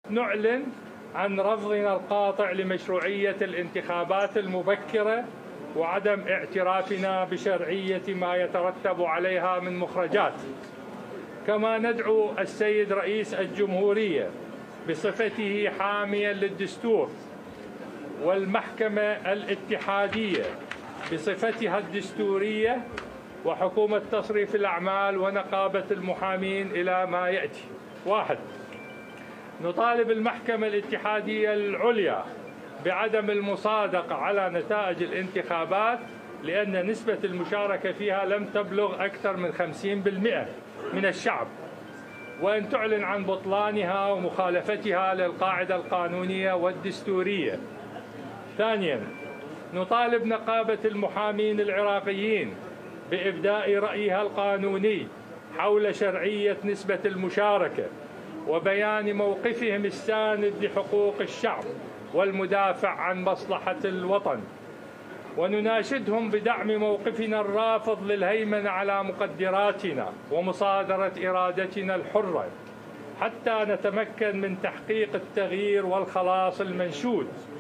نعلن عن رفضنا القاطع لمشروعية الانتخابات المبكرة وعدم اعترافنا بشرعية ما يترتب عليها من مخرجات. كما ندعو السيد رئيس الجمهورية بصفته حاميا للدستور والمحكمة الاتحادية بصفتها الدستورية وحكومة تصريف الأعمال ونقابة المحامين إلى ما يأتي. 1. نطالب المحكمة الاتحادية العليا بعدم المصادقة على نتائج الانتخابات لأن نسبة المشاركة فيها لم تبلغ أكثر من 50% من الشعب، وأن تعلن عن بطلانها ومخالفتها للقاعدة القانونية والدستورية. 2. نطالب نقابة المحامين العراقيين بإبداء رأيها القانوني حول شرعية نسبة المشاركة وبيان موقفهم الساند لحقوق الشعب والمدافع عن مصلحة الوطن، ونناشدهم بدعم موقفنا الرافض للهيمنة على مقدراتنا ومصادرة إرادتنا الحرة حتى نتمكن من تحقيق التغيير والخلاص المنشود.